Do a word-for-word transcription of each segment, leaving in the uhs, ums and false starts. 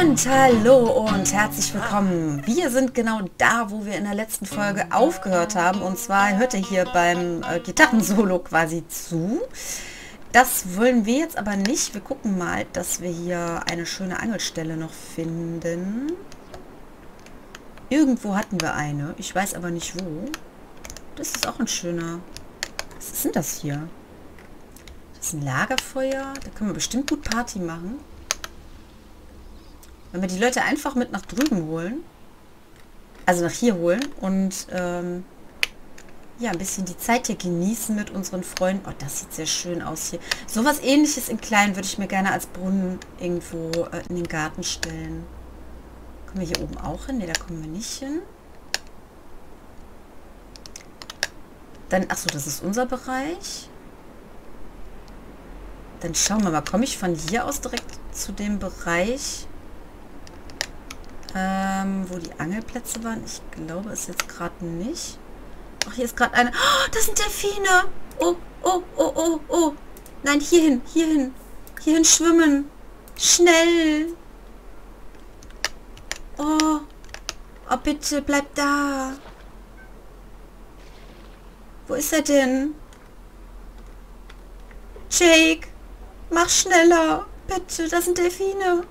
Und hallo und herzlich willkommen. Wir sind genau da, wo wir in der letzten Folge aufgehört haben. Und zwar hört ihr hier beim äh, Gitarrensolo quasi zu. Das wollen wir jetzt aber nicht. Wir gucken mal, dass wir hier eine schöne Angelstelle noch finden. Irgendwo hatten wir eine. Ich weiß aber nicht wo. Das ist auch ein schöner... Was ist denn das hier? Das ist ein Lagerfeuer. Da können wir bestimmt gut Party machen. Wenn wir die Leute einfach mit nach drüben holen. Also nach hier holen. Und ähm, ja, ein bisschen die Zeit hier genießen mit unseren Freunden. Oh, das sieht sehr schön aus hier. Sowas Ähnliches in klein würde ich mir gerne als Brunnen irgendwo äh, in den Garten stellen. Kommen wir hier oben auch hin? Ne, da kommen wir nicht hin. Dann, achso, das ist unser Bereich. Dann schauen wir mal, komme ich von hier aus direkt zu dem Bereich, ähm, wo die Angelplätze waren? Ich glaube es jetzt gerade nicht. Ach, hier ist gerade eine... Oh, das sind Delfine! Oh, oh, oh, oh, oh. Nein, hierhin, hierhin. Hierhin schwimmen. Schnell. Oh. Oh, bitte, bleib da. Wo ist er denn? Jake, mach schneller. Bitte, das sind Delfine.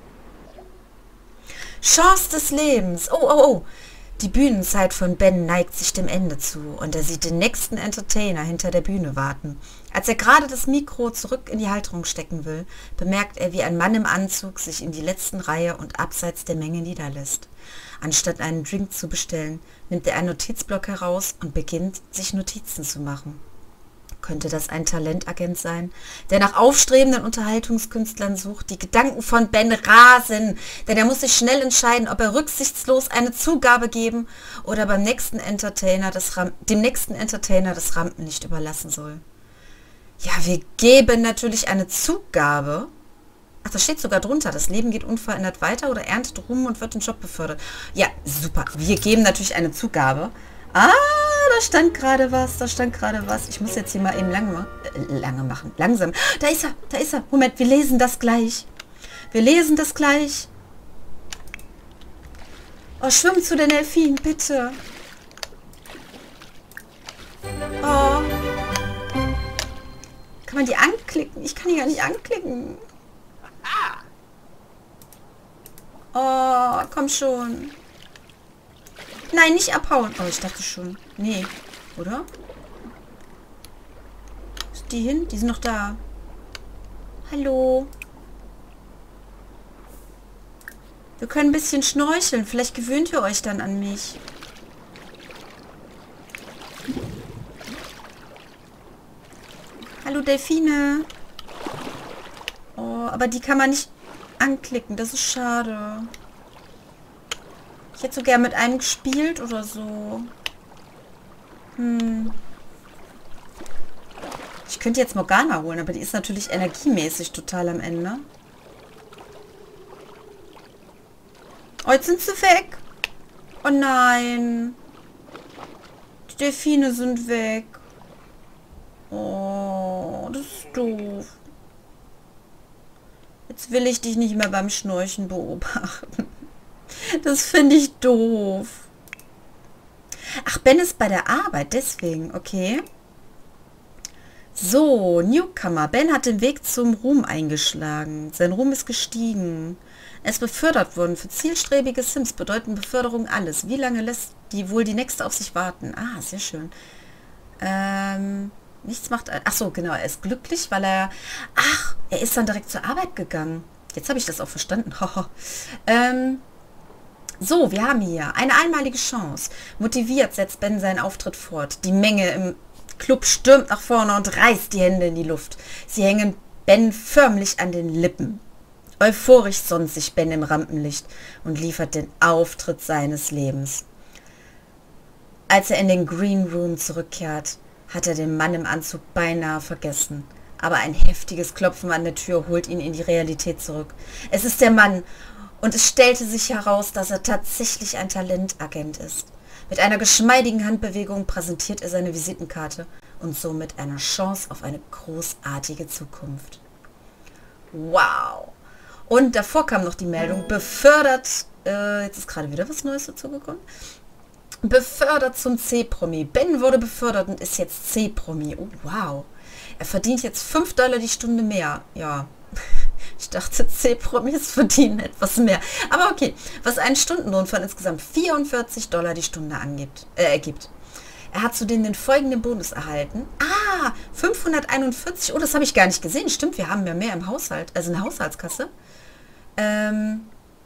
Chance des Lebens. Oh, oh, oh. Die Bühnenzeit von Ben neigt sich dem Ende zu und er sieht den nächsten Entertainer hinter der Bühne warten. Als er gerade das Mikro zurück in die Halterung stecken will, bemerkt er, wie ein Mann im Anzug sich in die letzten Reihe und abseits der Menge niederlässt. Anstatt einen Drink zu bestellen, nimmt er einen Notizblock heraus und beginnt, sich Notizen zu machen. Könnte das ein Talentagent sein, der nach aufstrebenden Unterhaltungskünstlern sucht? Die Gedanken von Ben rasen, denn er muss sich schnell entscheiden, ob er rücksichtslos eine Zugabe geben oder beim nächsten Entertainer das Ram- dem nächsten Entertainer das Rampenlicht überlassen soll. Ja, wir geben natürlich eine Zugabe. Ach, da steht sogar drunter, das Leben geht unverändert weiter oder erntet Ruhm und wird im Job befördert. Ja, super. Wir geben natürlich eine Zugabe. Ah, da stand gerade was, da stand gerade was. Ich muss jetzt hier mal eben lange, äh, lange machen, langsam. Da ist er, da ist er. Moment, wir lesen das gleich. Wir lesen das gleich. Oh, schwimm zu den Delfinen, bitte. Oh. Kann man die anklicken? Ich kann die gar nicht anklicken. Oh, komm schon. Nein, nicht abhauen. Oh, ich dachte schon. Nee, oder? Ist die hin? Die sind noch da. Hallo. Wir können ein bisschen schnorcheln. Vielleicht gewöhnt ihr euch dann an mich. Hallo, Delfine. Oh, aber die kann man nicht anklicken. Das ist schade. Ich hätte so gern mit einem gespielt oder so. Hm. Ich könnte jetzt Morgana holen, aber die ist natürlich energiemäßig total am Ende. Oh, jetzt sind sie weg. Oh nein. Die Delfine sind weg. Oh, das ist doof. Jetzt will ich dich nicht mehr beim Schnorchen beobachten. Das finde ich doof. Ach, Ben ist bei der Arbeit, deswegen, okay. So, Newcomer. Ben hat den Weg zum Ruhm eingeschlagen. Sein Ruhm ist gestiegen. Er ist befördert worden. Für zielstrebige Sims bedeuten Beförderung alles. Wie lange lässt die wohl die nächste auf sich warten? Ah, sehr schön. Ähm, nichts macht... Ach so, genau, er ist glücklich, weil er... Ach, er ist dann direkt zur Arbeit gegangen. Jetzt habe ich das auch verstanden. ähm... So, wir haben hier eine einmalige Chance. Motiviert setzt Ben seinen Auftritt fort. Die Menge im Club stürmt nach vorne und reißt die Hände in die Luft. Sie hängen Ben förmlich an den Lippen. Euphorisch sonnt sich Ben im Rampenlicht und liefert den Auftritt seines Lebens. Als er in den Green Room zurückkehrt, hat er den Mann im Anzug beinahe vergessen. Aber ein heftiges Klopfen an der Tür holt ihn in die Realität zurück. Es ist der Mann. Und es stellte sich heraus, dass er tatsächlich ein Talentagent ist. Mit einer geschmeidigen Handbewegung präsentiert er seine Visitenkarte und somit eine Chance auf eine großartige Zukunft. Wow! Und davor kam noch die Meldung, befördert, äh, jetzt ist gerade wieder was Neues dazugekommen, befördert zum C-Promi. Ben wurde befördert und ist jetzt C-Promi. Oh, wow. Er verdient jetzt fünf Dollar die Stunde mehr. Ja, ich dachte, C-Promis verdienen etwas mehr. Aber okay, was einen Stundenlohn von insgesamt vierundvierzig Dollar die Stunde angibt, äh, ergibt. Er hat zudem den folgenden Bonus erhalten. Ah, fünfhunderteinundvierzig. Oh, das habe ich gar nicht gesehen. Stimmt, wir haben ja mehr im Haushalt, also eine Haushaltskasse. Ähm,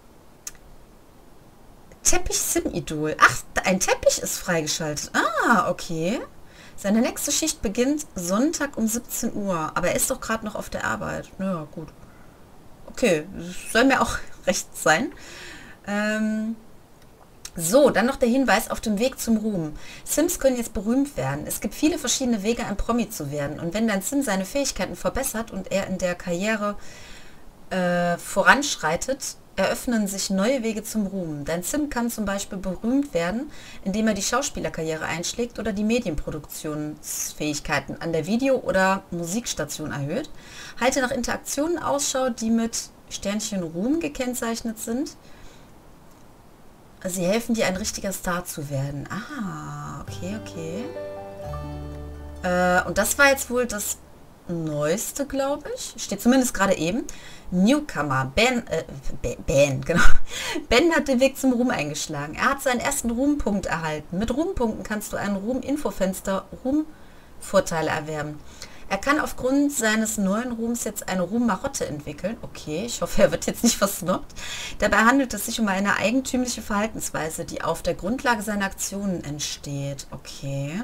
Teppich Sim-Idol. Ach, ein Teppich ist freigeschaltet. Ah, okay. Seine nächste Schicht beginnt Sonntag um siebzehn Uhr. Aber er ist doch gerade noch auf der Arbeit. Ja, gut. Okay, soll mir auch recht sein. Ähm, so, dann noch der Hinweis auf dem Weg zum Ruhm. Sims können jetzt berühmt werden. Es gibt viele verschiedene Wege, ein Promi zu werden. Und wenn dein Sim seine Fähigkeiten verbessert und er in der Karriere äh, voranschreitet, eröffnen sich neue Wege zum Ruhm. Dein Sim kann zum Beispiel berühmt werden, indem er die Schauspielerkarriere einschlägt oder die Medienproduktionsfähigkeiten an der Video- oder Musikstation erhöht. Halte nach Interaktionen Ausschau, die mit Sternchen Ruhm gekennzeichnet sind. Sie helfen dir, ein richtiger Star zu werden. Ah, okay, okay. Äh, und das war jetzt wohl das Neueste, glaube ich. Steht zumindest gerade eben. Newcomer. Ben, äh, Ben, genau. Ben hat den Weg zum Ruhm eingeschlagen. Er hat seinen ersten Ruhmpunkt erhalten. Mit Ruhmpunkten kannst du ein Ruhm-Infofenster Ruhmvorteile erwerben. Er kann aufgrund seines neuen Ruhms jetzt eine Ruhmmarotte entwickeln. Okay, ich hoffe, er wird jetzt nicht versnobbt. Dabei handelt es sich um eine eigentümliche Verhaltensweise, die auf der Grundlage seiner Aktionen entsteht. Okay.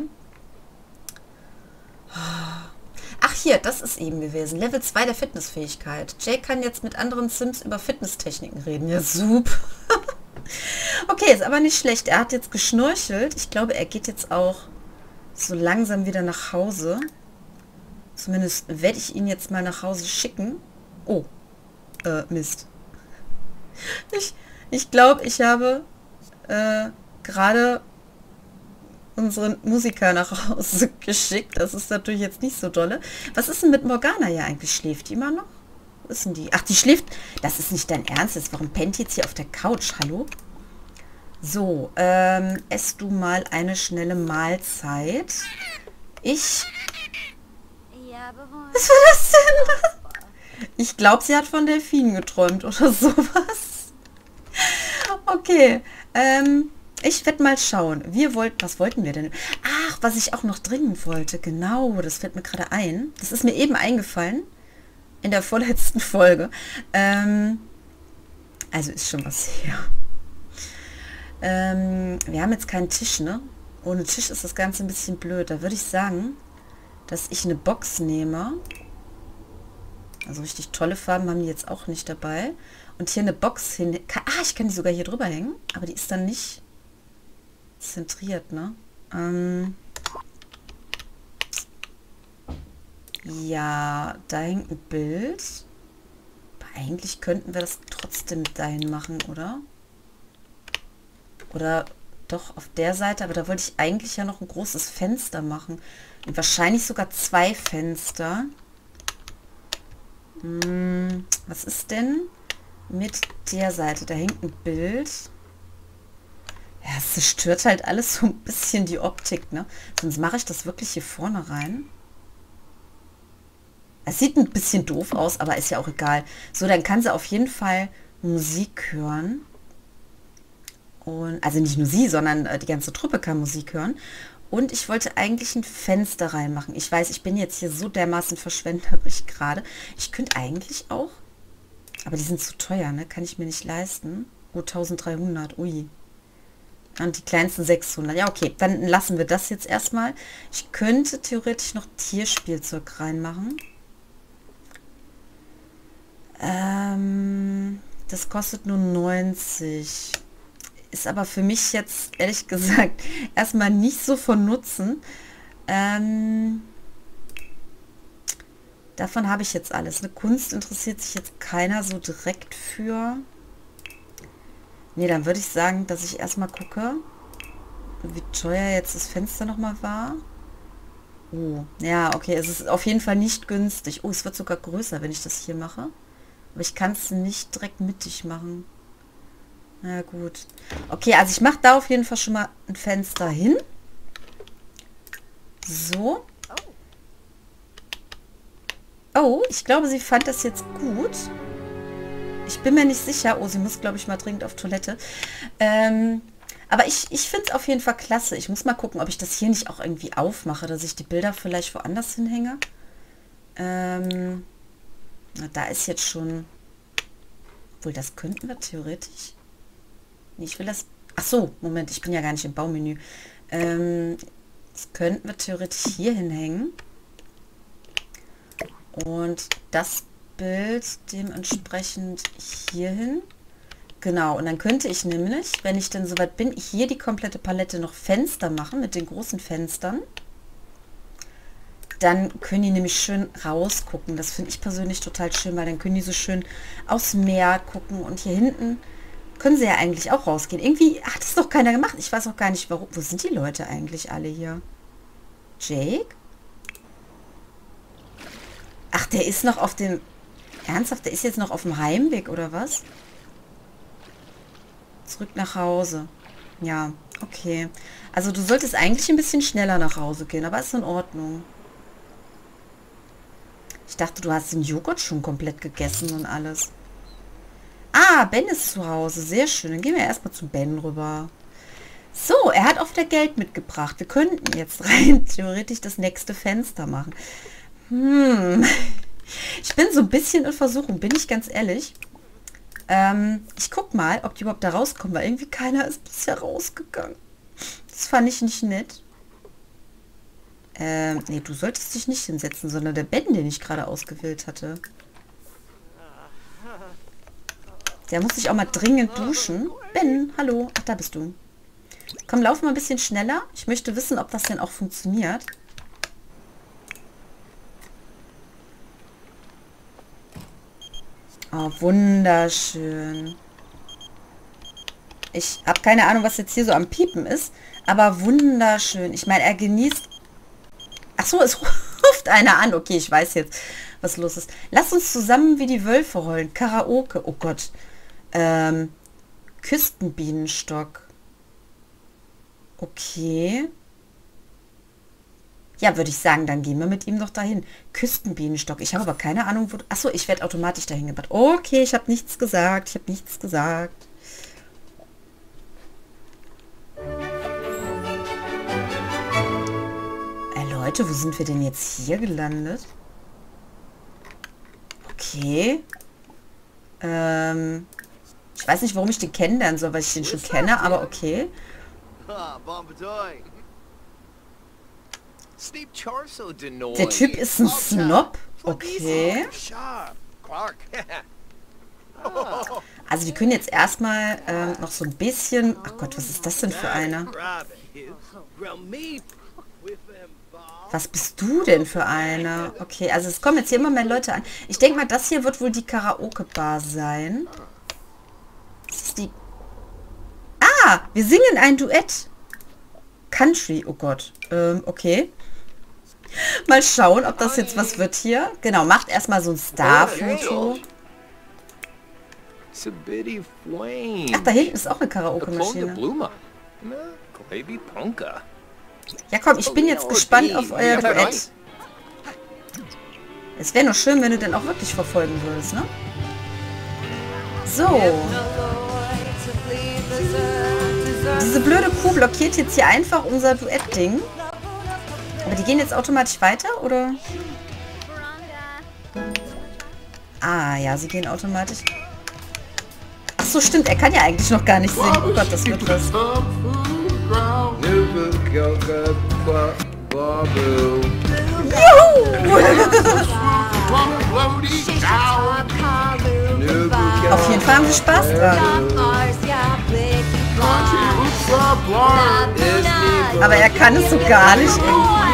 Ach hier, das ist eben gewesen. Level zwei der Fitnessfähigkeit. Jake kann jetzt mit anderen Sims über Fitnesstechniken reden. Ja, super. Okay, ist aber nicht schlecht. Er hat jetzt geschnorchelt. Ich glaube, er geht jetzt auch so langsam wieder nach Hause. Zumindest werde ich ihn jetzt mal nach Hause schicken. Oh, äh, Mist. Ich, ich glaube, ich habe äh, gerade unseren Musiker nach Hause geschickt. Das ist natürlich jetzt nicht so dolle. Was ist denn mit Morgana hier eigentlich? Schläft die immer noch? Wo ist denn die? Ach, die schläft. Das ist nicht dein Ernst. Jetzt, warum pennt die jetzt hier auf der Couch? Hallo? So, ähm, ess du mal eine schnelle Mahlzeit. Ich... Was war das denn? Ich glaube, sie hat von Delfinen geträumt oder sowas. Okay, ähm... ich werde mal schauen. Wir wollten, was wollten wir denn? Ach, was ich auch noch dringend wollte. Genau, das fällt mir gerade ein. Das ist mir eben eingefallen. In der vorletzten Folge. Ähm, also ist schon was her. Ähm, wir haben jetzt keinen Tisch, ne? Ohne Tisch ist das Ganze ein bisschen blöd. Da würde ich sagen, dass ich eine Box nehme. Also richtig tolle Farben haben die jetzt auch nicht dabei. Und hier eine Box hin... Ah, ich kann die sogar hier drüber hängen. Aber die ist dann nicht... zentriert, ne? Ähm ja, da hängt ein Bild. Aber eigentlich könnten wir das trotzdem dahin machen, oder? Oder doch auf der Seite, aber da wollte ich eigentlich ja noch ein großes Fenster machen. Und wahrscheinlich sogar zwei Fenster. Hm, was ist denn mit der Seite? Da hängt ein Bild. Ja, es zerstört halt alles so ein bisschen die Optik, ne? Sonst mache ich das wirklich hier vorne rein. Es sieht ein bisschen doof aus, aber ist ja auch egal. So, dann kann sie auf jeden Fall Musik hören. Und, also nicht nur sie, sondern äh, die ganze Truppe kann Musik hören. Und ich wollte eigentlich ein Fenster reinmachen. Ich weiß, ich bin jetzt hier so dermaßen verschwenderisch gerade. Ich könnte eigentlich auch... Aber die sind zu teuer, ne? Kann ich mir nicht leisten. Oh, dreizehnhundert, ui. Und die kleinsten sechshundert. Ja, okay, dann lassen wir das jetzt erstmal. Ich könnte theoretisch noch Tierspielzeug reinmachen. Ähm, das kostet nur neunzig. Ist aber für mich jetzt, ehrlich gesagt, erstmal nicht so von Nutzen. Ähm, davon habe ich jetzt alles. Eine Kunst interessiert sich jetzt keiner so direkt für... Nee, dann würde ich sagen, dass ich erstmal gucke, wie teuer jetzt das Fenster nochmal war. Oh, ja, okay, es ist auf jeden Fall nicht günstig. Oh, es wird sogar größer, wenn ich das hier mache. Aber ich kann es nicht direkt mittig machen. Na gut. Okay, also ich mache da auf jeden Fall schon mal ein Fenster hin. So. Oh, ich glaube, sie fand das jetzt gut. Ich bin mir nicht sicher. Oh, sie muss, glaube ich, mal dringend auf Toilette. Ähm, aber ich, ich finde es auf jeden Fall klasse. Ich muss mal gucken, ob ich das hier nicht auch irgendwie aufmache, dass ich die Bilder vielleicht woanders hinhänge. Ähm, na, da ist jetzt schon... Obwohl, das könnten wir theoretisch... Nee, ich will das... Ach so, Moment, ich bin ja gar nicht im Baumenü. Ähm, das könnten wir theoretisch hier hinhängen. Und das Bild dementsprechend hier hin. Genau, und dann könnte ich nämlich, wenn ich denn soweit bin, hier die komplette Palette noch Fenster machen mit den großen Fenstern. Dann können die nämlich schön rausgucken. Das finde ich persönlich total schön, weil dann können die so schön aufs Meer gucken. Und hier hinten können sie ja eigentlich auch rausgehen. Irgendwie hat es doch keiner gemacht. Ich weiß auch gar nicht, warum. Wo sind die Leute eigentlich alle hier? Jake? Ach, der ist noch auf dem... Ernsthaft, der ist jetzt noch auf dem Heimweg, oder was? Zurück nach Hause. Ja, okay. Also du solltest eigentlich ein bisschen schneller nach Hause gehen, aber ist in Ordnung. Ich dachte, du hast den Joghurt schon komplett gegessen und alles. Ah, Ben ist zu Hause. Sehr schön. Dann gehen wir erstmal zu Ben rüber. So, er hat auch wieder Geld mitgebracht. Wir könnten jetzt rein theoretisch das nächste Fenster machen. Hm. Ich bin so ein bisschen in Versuchung, bin ich ganz ehrlich. Ähm, ich guck mal, ob die überhaupt da rauskommen, weil irgendwie keiner ist bisher rausgegangen. Das fand ich nicht nett. Ähm, nee, du solltest dich nicht hinsetzen, sondern der Ben, den ich gerade ausgewählt hatte. Der muss sich auch mal dringend duschen. Ben, hallo. Ach, da bist du. Komm, lauf mal ein bisschen schneller. Ich möchte wissen, ob das denn auch funktioniert. Oh, wunderschön. Ich habe keine Ahnung, was jetzt hier so am Piepen ist, aber wunderschön. Ich meine, er genießt... Ach so, es ruft einer an. Okay, ich weiß jetzt, was los ist. Lass uns zusammen wie die Wölfe heulen. Karaoke. Oh Gott. Ähm, Küstenbienenstock. Okay. Ja, würde ich sagen, dann gehen wir mit ihm doch dahin. Küstenbienenstock. Ich habe aber keine Ahnung, wo... Achso, ich werde automatisch dahin gebracht. Okay, ich habe nichts gesagt. Ich habe nichts gesagt. Äh, Leute, wo sind wir denn jetzt hier gelandet? Okay. Ähm... Ich weiß nicht, warum ich den kennenlernen soll, weil ich den schon kenne, aber okay. Der Typ ist ein Snob? Okay. Also die können jetzt erstmal ähm, noch so ein bisschen... Ach Gott, was ist das denn für einer? Was bist du denn für einer? Okay, also es kommen jetzt hier immer mehr Leute an. Ich denke mal, das hier wird wohl die Karaoke-Bar sein. Das ist die... Ah, wir singen ein Duett. Country, oh Gott. Ähm, okay. Mal schauen, ob das jetzt was wird hier. Genau, macht erstmal so ein Star-Foto. Ach, da hinten ist auch eine Karaoke-Maschine. Ja, komm, ich bin jetzt gespannt auf euer Duett. Es wäre nur schön, wenn du den auch wirklich verfolgen würdest, ne? So. Diese blöde Kuh blockiert jetzt hier einfach unser Duett-Ding. Aber die gehen jetzt automatisch weiter, oder? Ah, ja, sie gehen automatisch. Ach so, stimmt. Er kann ja eigentlich noch gar nicht singen. Oh Gott, das wird was. Juhu! Auf jeden Fall haben sie Spaß dran. Aber er kann es so gar nicht irgendwie.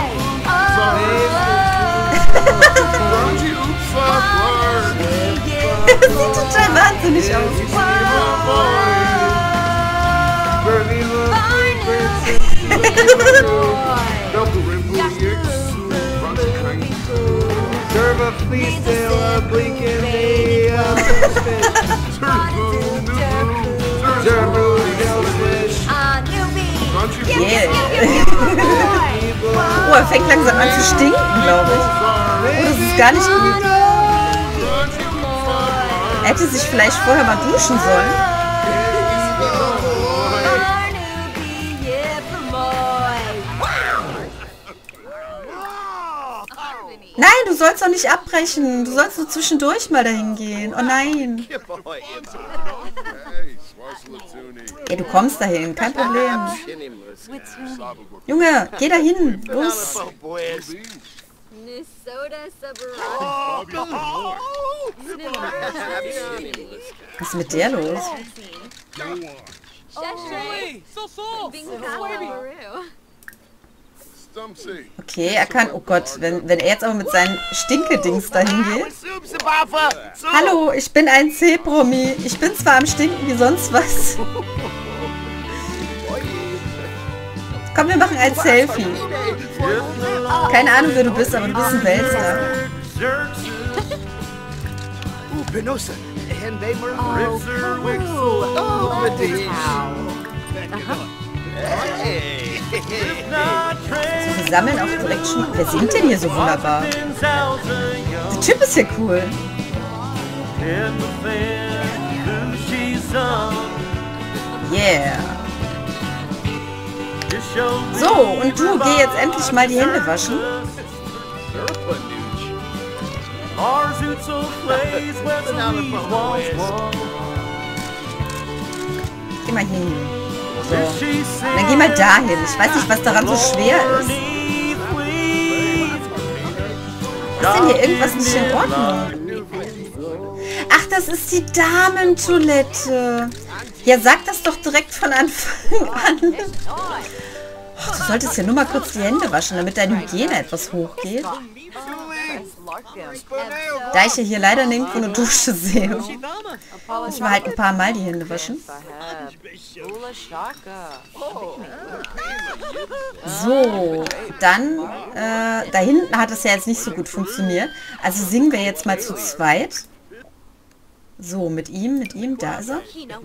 Das sieht total wahnsinnig aus. Oh, er fängt langsam an zu stinken, glaube ich. Oh, das ist gar nicht gut. Er hätte sich vielleicht vorher mal duschen sollen. Nein, du sollst doch nicht abbrechen. Du sollst nur zwischendurch mal dahin gehen. Oh nein. Ey, du kommst dahin. Kein Problem. Junge, geh dahin. Los. Was ist mit der los? Okay, er kann... Oh Gott, wenn, wenn er jetzt aber mit seinen Stinkedings dahin geht. Hallo, ich bin ein C-Promi. Ich bin zwar am Stinken wie sonst was. Komm, wir machen ein Selfie. Keine Ahnung, wer du bist, aber du bist ein Weltstar. So, wir sammeln auch direkt schon... Wer singt denn hier so wunderbar? Der Typ ist hier cool. Yeah. So, und du, geh jetzt endlich mal die Hände waschen. Geh mal hin. So. Dann geh mal dahin. Ich weiß nicht, was daran so schwer ist. Ist denn hier irgendwas nicht in Ordnung? Ach, das ist die Damentoilette. Ja, sag das doch direkt von Anfang an. Oh, du solltest ja nur mal kurz die Hände waschen, damit deine Hygiene etwas hochgeht. Da ich ja hier leider nirgendwo eine Dusche sehe, müssen wir halt ein paar Mal die Hände waschen. So, dann, äh, da hinten hat es ja jetzt nicht so gut funktioniert. Also singen wir jetzt mal zu zweit. So, mit ihm, mit ihm, da ist er.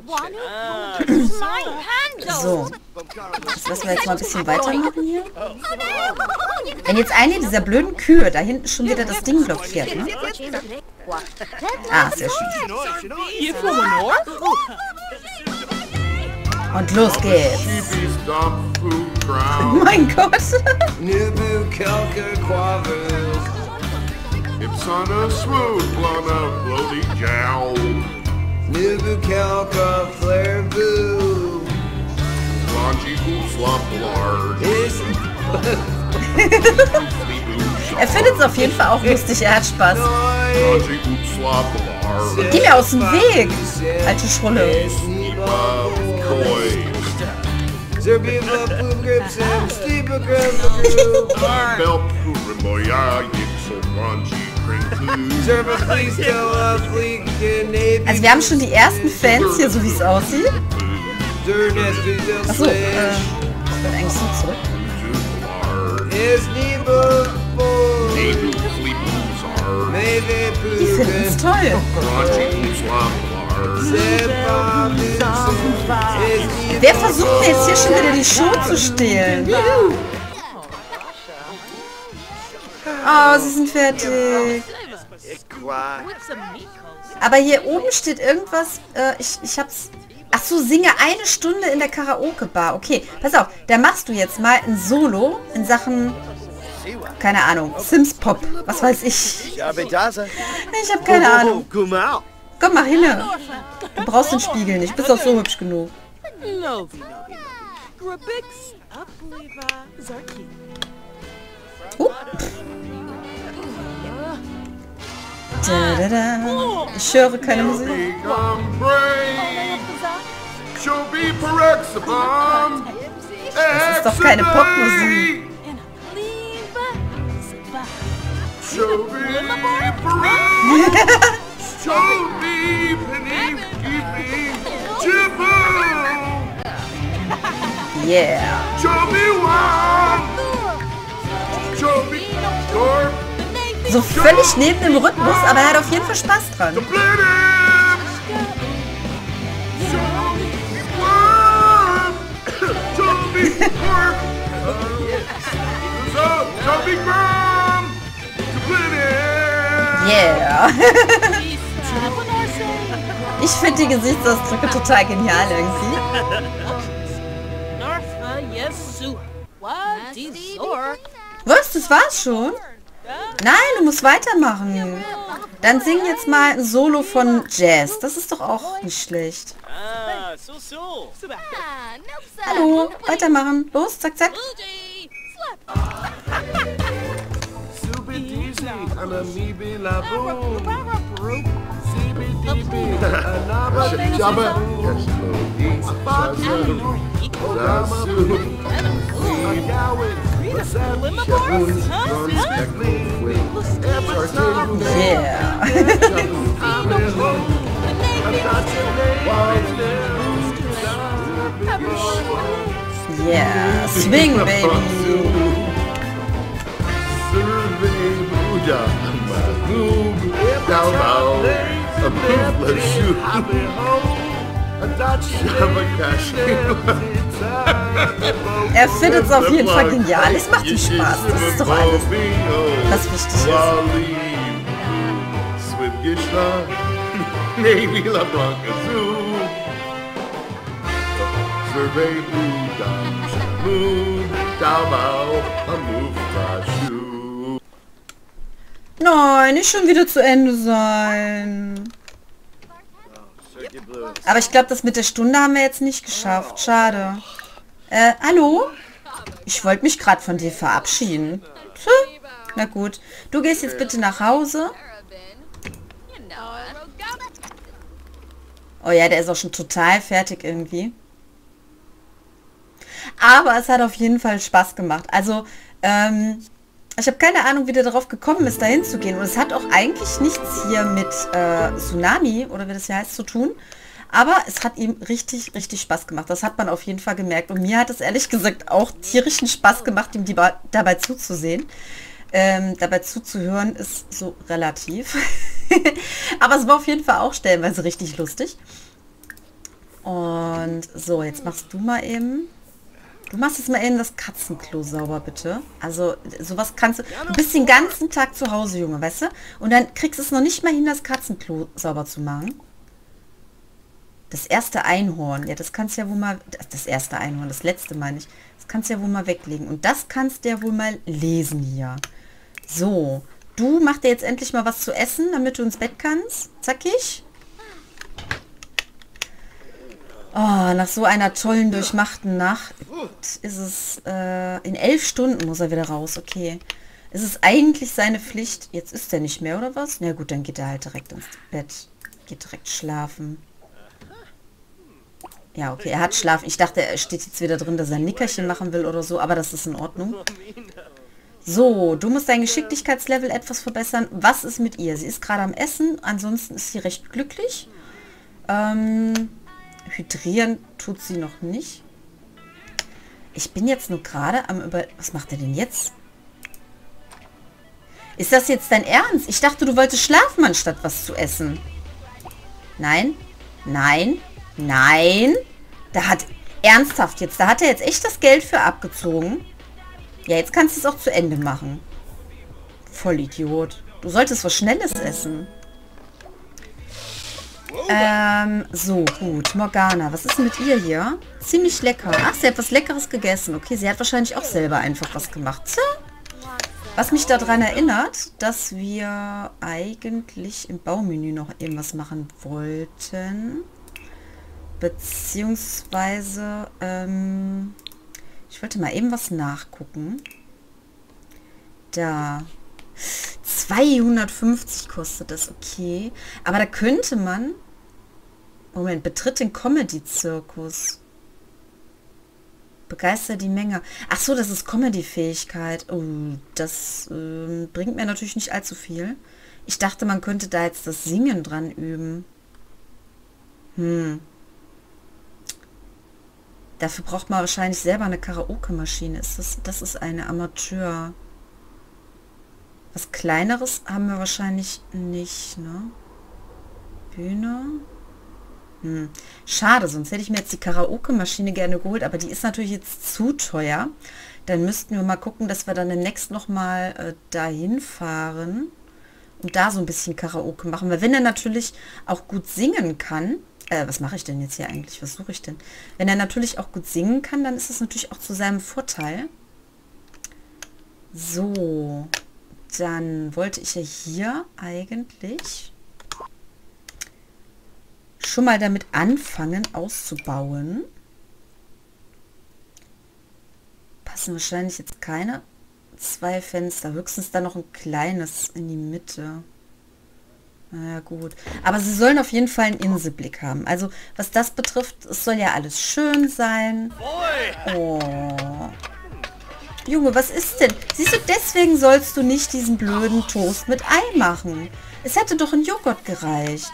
So, das lassen wir jetzt mal ein bisschen weitermachen hier. Wenn jetzt eine dieser blöden Kühe da hinten schon wieder das Ding blockiert, ne? Ah, sehr schön. Und los geht's. Oh mein Gott. It's on a smooth blown up bloody jowl. Nibu calca flare boo. Launchy boo slop lard. Er findet es auf jeden Fall auch lustig, er hat Spaß. Launchy boo slop lard. Geh mir aus dem Weg, alte Schrulle. Zerbiva food grips and steeper grip belt boy I get so raunchy. Also wir haben schon die ersten Fans hier, so wie es aussieht. Achso, äh, ich bin eigentlich so zurück. Die finden es toll. Wer versucht mir jetzt hier schon wieder die Show zu stehlen? Oh, sie sind fertig. Aber hier oben steht irgendwas, äh, ich, ich hab's... Ach so, singe eine Stunde in der Karaoke-Bar. Okay, pass auf, da machst du jetzt mal ein Solo in Sachen, keine Ahnung, Sims Pop, was weiß ich. Ich hab keine Ahnung. Komm mal hin. Du brauchst den Spiegel nicht, bist auch so hübsch genug. Uh. Da, da, da. Ich höre keine Musik. Das ist doch keine Popmusik. Yeah. So völlig neben dem Rhythmus, aber er hat auf jeden Fall Spaß dran. Yeah. Ich finde die Gesichtsausdrücke total genial irgendwie. Was? Das war's schon? Nein, du musst weitermachen. Dann sing jetzt mal ein Solo von Jazz. Das ist doch auch nicht schlecht. Hallo, weitermachen. Los, zack, zack. Yeah. Yeah, swing, baby. Er findet es auf jeden Fall genial. Es macht ihm Spaß. Das ist doch alles, was wichtig ist. Nein, nicht schon wieder zu Ende sein. Aber ich glaube, das mit der Stunde haben wir jetzt nicht geschafft. Schade. Äh, hallo? Ich wollte mich gerade von dir verabschieden. Tja, na gut. Du gehst jetzt bitte nach Hause. Oh ja, der ist auch schon total fertig irgendwie. Aber es hat auf jeden Fall Spaß gemacht. Also, ähm, ich habe keine Ahnung, wie der darauf gekommen ist, dahin zu gehen. Und es hat auch eigentlich nichts hier mit äh, Tsunami, oder wie das hier heißt, zu tun. Aber es hat ihm richtig, richtig Spaß gemacht. Das hat man auf jeden Fall gemerkt. Und mir hat es ehrlich gesagt auch tierischen Spaß gemacht, ihm die dabei zuzusehen. Ähm, dabei zuzuhören ist so relativ. Aber es war auf jeden Fall auch stellenweise richtig lustig. Und so, jetzt machst du mal eben... Du machst jetzt mal eben das Katzenklo sauber, bitte. Also, sowas kannst du... Du bist den ganzen Tag zu Hause, Junge, weißt du? Und dann kriegst du es noch nicht mal hin, das Katzenklo sauber zu machen. Das erste Einhorn. Ja, das kannst du ja wohl mal... Das erste Einhorn, das letzte meine ich. Das kannst du ja wohl mal weglegen. Und das kannst du ja wohl mal lesen hier. So. Du mach dir jetzt endlich mal was zu essen, damit du ins Bett kannst. Zackig. Oh, nach so einer tollen, durchmachten Nacht ist es, äh, in elf Stunden muss er wieder raus, okay. Es ist eigentlich seine Pflicht, jetzt ist er nicht mehr, oder was? Na gut, dann geht er halt direkt ins Bett, geht direkt schlafen. Ja, okay, er hat schlafen. Ich dachte, er steht jetzt wieder drin, dass er ein Nickerchen machen will oder so, aber das ist in Ordnung. So, du musst dein Geschicklichkeitslevel etwas verbessern. Was ist mit ihr? Sie ist gerade am Essen, ansonsten ist sie recht glücklich. Ähm... Hydrieren tut sie noch nicht. Ich bin jetzt nur gerade am über... Was macht er denn jetzt? Ist das jetzt dein Ernst? Ich dachte, du wolltest schlafen, anstatt was zu essen. Nein? Nein? Nein? Da hat... Ernsthaft jetzt. Da hat er jetzt echt das Geld für abgezogen. Ja, jetzt kannst du es auch zu Ende machen. Vollidiot. Du solltest was Schnelles essen. Ähm, so, gut. Morgana, was ist denn mit ihr hier? Ziemlich lecker. Ach, sie hat was Leckeres gegessen. Okay, sie hat wahrscheinlich auch selber einfach was gemacht. Tja. Was mich daran erinnert, dass wir eigentlich im Baumenü noch irgendwas machen wollten. Beziehungsweise, ähm, ich wollte mal eben was nachgucken. Da. zweihundertfünfzig kostet das, okay. Aber da könnte man... Moment, betritt den Comedy-Zirkus. Begeister die Menge. Ach so, das ist Comedy-Fähigkeit. Oh, das äh, bringt mir natürlich nicht allzu viel. Ich dachte, man könnte da jetzt das Singen dran üben. Hm. Dafür braucht man wahrscheinlich selber eine Karaoke-Maschine. Ist das, das ist eine Amateur... Was Kleineres haben wir wahrscheinlich nicht, ne? Bühne. Hm. Schade, sonst hätte ich mir jetzt die Karaoke-Maschine gerne geholt, aber die ist natürlich jetzt zu teuer. Dann müssten wir mal gucken, dass wir dann demnächst nochmal äh, dahin fahren und da so ein bisschen Karaoke machen. Weil wenn er natürlich auch gut singen kann, äh, was mache ich denn jetzt hier eigentlich? Was suche ich denn? Wenn er natürlich auch gut singen kann, dann ist das natürlich auch zu seinem Vorteil. So, dann wollte ich ja hier eigentlich schon mal damit anfangen auszubauen. Passen wahrscheinlich jetzt keine zwei Fenster, höchstens dann noch ein kleines in die Mitte. Na ja, gut. Aber sie sollen auf jeden Fall einen Inselblick haben. Also, was das betrifft, es soll ja alles schön sein. Oh. Junge, was ist denn? Siehst du, deswegen sollst du nicht diesen blöden Toast mit Ei machen. Es hätte doch ein Joghurt gereicht.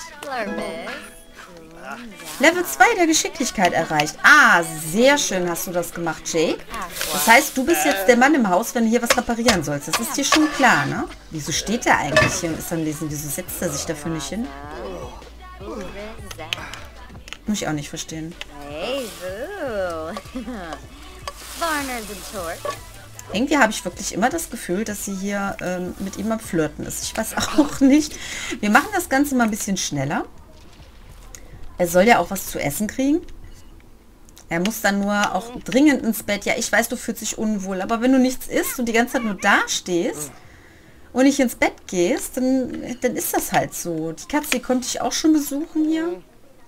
Level zwei der Geschicklichkeit erreicht. Ah, sehr schön hast du das gemacht, Jake. Das heißt, du bist jetzt der Mann im Haus, wenn du hier was reparieren sollst. Das ist dir schon klar, ne? Wieso steht der eigentlich hier und ist am Lesen? Wieso setzt er sich dafür nicht hin? Muss ich auch nicht verstehen. Irgendwie habe ich wirklich immer das Gefühl, dass sie hier ähm, mit ihm am Flirten ist. Ich weiß auch nicht. Wir machen das Ganze mal ein bisschen schneller. Er soll ja auch was zu essen kriegen. Er muss dann nur auch dringend ins Bett. Ja, ich weiß, du fühlst dich unwohl. Aber wenn du nichts isst und die ganze Zeit nur da stehst und nicht ins Bett gehst, dann, dann ist das halt so. Die Katze, die konnte ich auch schon besuchen hier.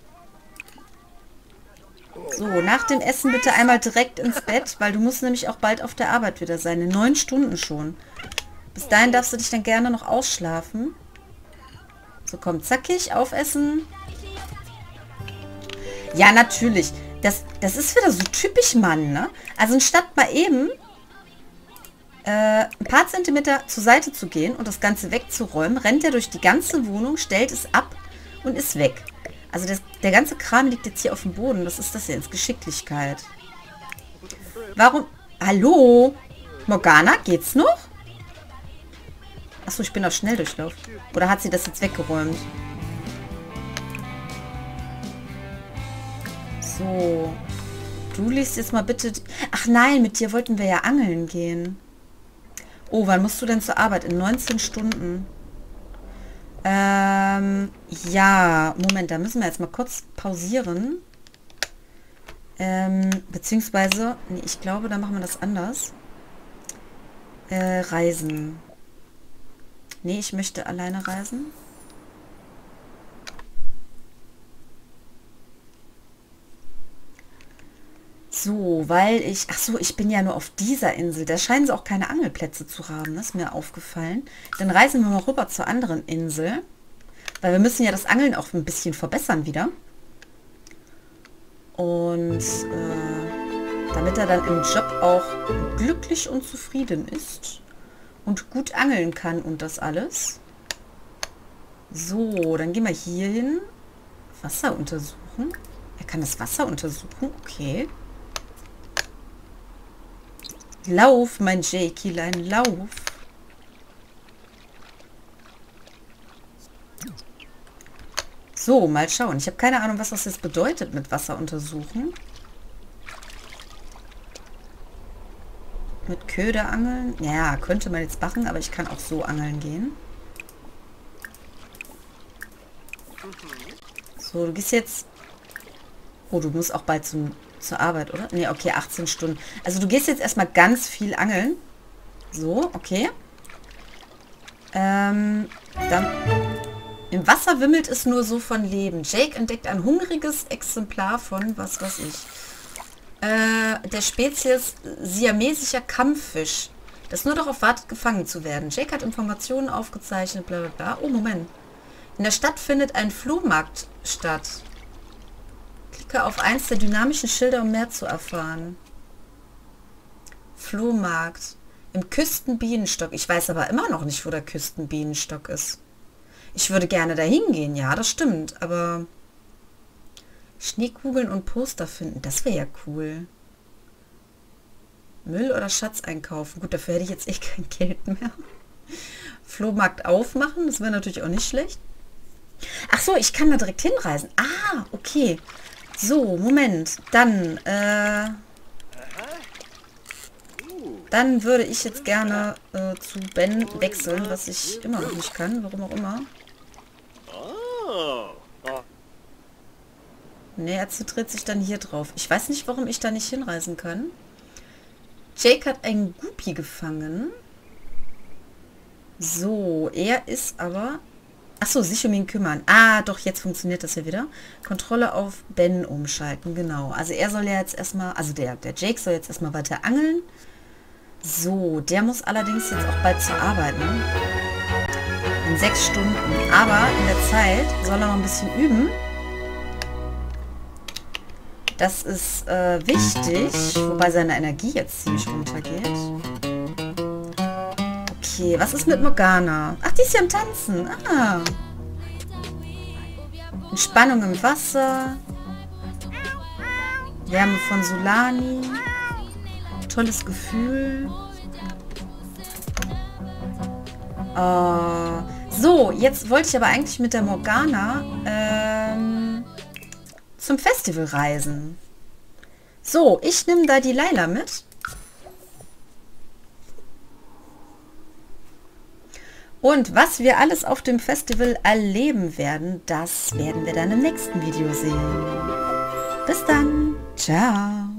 So, nach dem Essen bitte einmal direkt ins Bett, weil du musst nämlich auch bald auf der Arbeit wieder sein. In neun Stunden schon. Bis dahin darfst du dich dann gerne noch ausschlafen. So, komm, zackig, aufessen. Ja, natürlich. Das, das ist wieder so typisch Mann, ne? Also anstatt mal eben äh, ein paar Zentimeter zur Seite zu gehen und das Ganze wegzuräumen, rennt er durch die ganze Wohnung, stellt es ab und ist weg. Also das, der ganze Kram liegt jetzt hier auf dem Boden. Was ist das jetzt? Geschicklichkeit. Warum? Hallo? Morgana, geht's noch? Achso, ich bin auf Schnelldurchlauf. Oder hat sie das jetzt weggeräumt? So. Du liest jetzt mal bitte... Ach nein, mit dir wollten wir ja angeln gehen. Oh, wann musst du denn zur Arbeit? In neunzehn Stunden. Ähm, ja. Moment, da müssen wir jetzt mal kurz pausieren. Ähm, beziehungsweise... Nee, ich glaube, da machen wir das anders. Äh, reisen. Nee, ich möchte alleine reisen. So, weil ich... Ach so, ich bin ja nur auf dieser Insel. Da scheinen sie auch keine Angelplätze zu haben. Das ist mir aufgefallen. Dann reisen wir mal rüber zur anderen Insel. Weil wir müssen ja das Angeln auch ein bisschen verbessern wieder. Und äh, damit er dann im Job auch glücklich und zufrieden ist. Und gut angeln kann und das alles. So, dann gehen wir hier hin. Wasser untersuchen. Er kann das Wasser untersuchen. Okay. Lauf, mein Jakeylein, lauf. So, mal schauen. Ich habe keine Ahnung, was das jetzt bedeutet mit Wasser untersuchen. Mit Köder angeln? Ja, könnte man jetzt machen, aber ich kann auch so angeln gehen. So, du gehst jetzt... Oh, du musst auch bald zum, zur Arbeit, oder? Ne, okay, achtzehn Stunden. Also du gehst jetzt erstmal ganz viel angeln. So, okay. Ähm, dann... Im Wasser wimmelt es nur so von Leben. Jake entdeckt ein hungriges Exemplar von, was weiß ich, äh, der Spezies siamesischer Kampffisch, das nur darauf wartet, gefangen zu werden. Jake hat Informationen aufgezeichnet, bla bla bla. Oh, Moment. In der Stadt findet ein Flohmarkt statt. Klicke auf eins der dynamischen Schilder, um mehr zu erfahren. Flohmarkt. Im Küstenbienenstock. Ich weiß aber immer noch nicht, wo der Küstenbienenstock ist. Ich würde gerne dahin gehen, ja, das stimmt, aber Schneekugeln und Poster finden, das wäre ja cool. Müll oder Schatz einkaufen. Gut, dafür hätte ich jetzt echt kein Geld mehr. Flohmarkt aufmachen, das wäre natürlich auch nicht schlecht. Ach so, ich kann da direkt hinreisen. Ah, okay. So, Moment. Dann, äh... Dann würde ich jetzt gerne äh, zu Ben wechseln, was ich immer noch nicht kann, warum auch immer. Ne, er zentriert sich dann hier drauf. Ich weiß nicht, warum ich da nicht hinreisen kann. Jake hat einen Guppy gefangen. So, er ist aber... Achso, sich um ihn kümmern. Ah, doch, jetzt funktioniert das ja wieder. Kontrolle auf Ben umschalten, genau. Also er soll ja jetzt erstmal... Also der, der Jake soll jetzt erstmal weiter angeln. So, der muss allerdings jetzt auch bald zur Arbeit, ne? In sechs Stunden. Aber in der Zeit soll er noch ein bisschen üben. Das ist äh, wichtig, wobei seine Energie jetzt ziemlich runtergeht. Okay, was ist mit Morgana? Ach, die ist ja am Tanzen. Ah. Entspannung im Wasser. Wärme von Solani. Tolles Gefühl. Uh, so, jetzt wollte ich aber eigentlich mit der Morgana ähm, zum Festival reisen. So, ich nehme da die Layla mit. Und was wir alles auf dem Festival erleben werden, das werden wir dann im nächsten Video sehen. Bis dann. Ciao.